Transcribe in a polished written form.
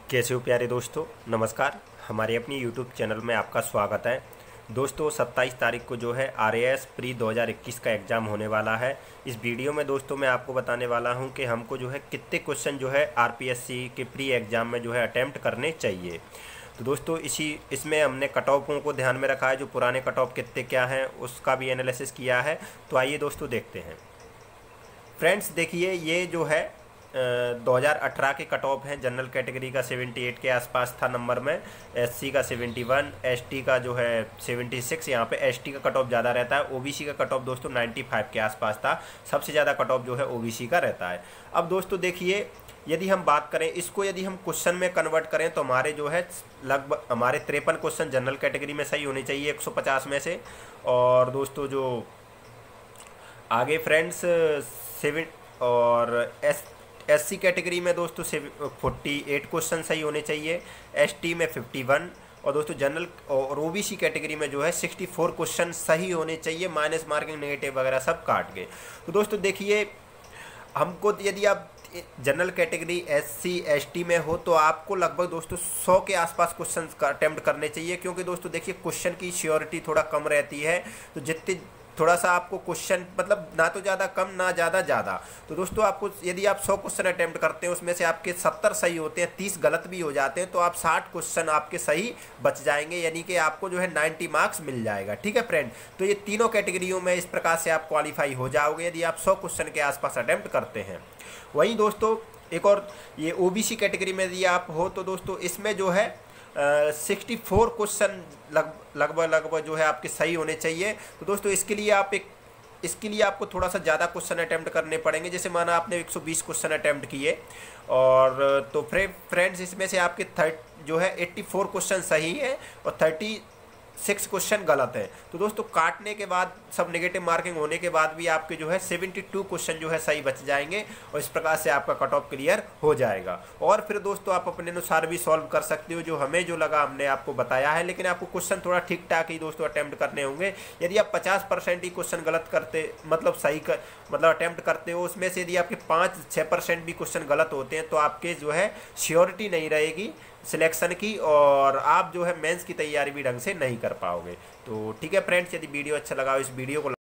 कैसे हो प्यारे दोस्तों, नमस्कार। हमारे अपनी YouTube चैनल में आपका स्वागत है। दोस्तों 27 तारीख को जो है RAS प्री 2021 का एग्ज़ाम होने वाला है। इस वीडियो में दोस्तों मैं आपको बताने वाला हूं कि हमको जो है कितने क्वेश्चन जो है RPSC के प्री एग्ज़ाम में जो है अटैम्प्ट करने चाहिए। तो दोस्तों इसमें हमने कट ऑफों को ध्यान में रखा है, जो पुराने कट ऑफ कितने क्या हैं उसका भी एनालिसिस किया है। तो आइए दोस्तों देखते हैं। फ्रेंड्स देखिए, ये जो है 2018 के कट ऑफ हैं। जनरल कैटेगरी का 78 के आसपास था नंबर में, SC का 71, ST का जो है 76। यहाँ पे ST का कट ऑफ ज़्यादा रहता है। OBC का कट ऑफ दोस्तों 95 के आसपास था। सबसे ज़्यादा कट ऑफ जो है OBC का रहता है। अब दोस्तों देखिए, यदि हम बात करें इसको, यदि हम क्वेश्चन में कन्वर्ट करें तो हमारे जो है लगभग हमारे 53 क्वेश्चन जनरल कैटेगरी में सही होने चाहिए 150 में से। और दोस्तों जो आगे फ्रेंड्स 7 और SC कैटेगरी में दोस्तों 48 क्वेश्चन सही होने चाहिए, ST में 51, और दोस्तों जनरल और OBC कैटेगरी में जो है 64 क्वेश्चन सही होने चाहिए, माइनस मार्किंग नेगेटिव वगैरह सब काट के। तो दोस्तों देखिए, हमको यदि आप जनरल कैटेगरी SC ST में हो तो आपको लगभग दोस्तों 100 के आसपास क्वेश्चन का अटेम्प्ट करने चाहिए, क्योंकि दोस्तों देखिए क्वेश्चन की श्योरिटी थोड़ा कम रहती है। तो जितने थोड़ा सा आपको क्वेश्चन मतलब ना तो ज़्यादा कम ना ज़्यादा ज़्यादा, तो दोस्तों आपको यदि आप 100 क्वेश्चन अटेम्प्ट करते हैं उसमें से आपके 70 सही होते हैं, 30 गलत भी हो जाते हैं, तो आप 60 क्वेश्चन आपके सही बच जाएंगे, यानी कि आपको जो है 90 मार्क्स मिल जाएगा। ठीक है फ्रेंड, तो ये तीनों कैटेगरियों में इस प्रकार से आप क्वालिफाई हो जाओगे यदि आप 100 क्वेश्चन के आसपास अटेम्प्ट करते हैं। वहीं दोस्तों एक और ये OBC कैटेगरी में यदि आप हो तो दोस्तों इसमें जो है 64 क्वेश्चन लगभग जो है आपके सही होने चाहिए। तो दोस्तों इसके लिए आपको थोड़ा सा ज़्यादा क्वेश्चन अटेम्प्ट करने पड़ेंगे। जैसे माना आपने 120 क्वेश्चन अटेम्प्ट किए, और तो फ्रेंड्स इसमें से आपके जो है 84 क्वेश्चन सही है और 36 क्वेश्चन गलत है। तो दोस्तों काटने के बाद सब नेगेटिव मार्किंग होने के बाद भी आपके जो है 72 क्वेश्चन जो है सही बच जाएंगे, और इस प्रकार से आपका कट ऑफ क्लियर हो जाएगा। और फिर दोस्तों आप अपने अनुसार भी सॉल्व कर सकते हो, जो हमें जो लगा हमने आपको बताया है, लेकिन आपको क्वेश्चन थोड़ा ठीक ठाक ही दोस्तों अटेम्प्ट करने होंगे। यदि आप 50% ही क्वेश्चन गलत करते मतलब अटेम्प्ट करते हो, उसमें से यदि आपके 5-6% भी क्वेश्चन गलत होते हैं तो आपके जो है श्योरिटी नहीं रहेगी सिलेक्शन की, और आप जो है मेंस की तैयारी भी ढंग से नहीं कर पाओगे। तो ठीक है फ्रेंड्स, यदि वीडियो अच्छा लगा इस वीडियो को